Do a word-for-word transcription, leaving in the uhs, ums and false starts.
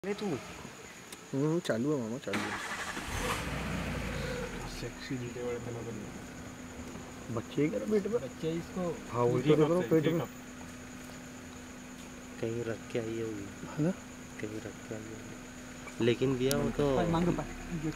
तू हम्म चालू है मामा चालू है। सेक्सी वीडियो वाले तना बन बच्चे क्या पेट में बच्चे इसको हाँ उल्टा तो करो पेट में कहीं रख के आई होगी है ना कहीं रख के आई होगी लेकिन भैया वो तो